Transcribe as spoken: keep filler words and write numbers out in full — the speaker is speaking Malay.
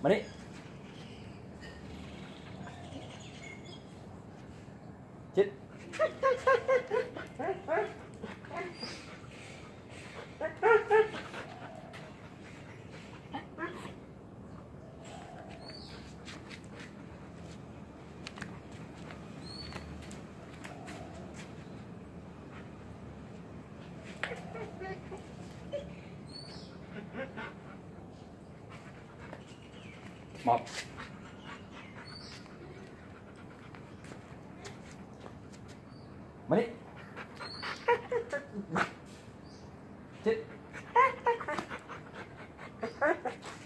มานี่ชิดหมอบมานี่ชิด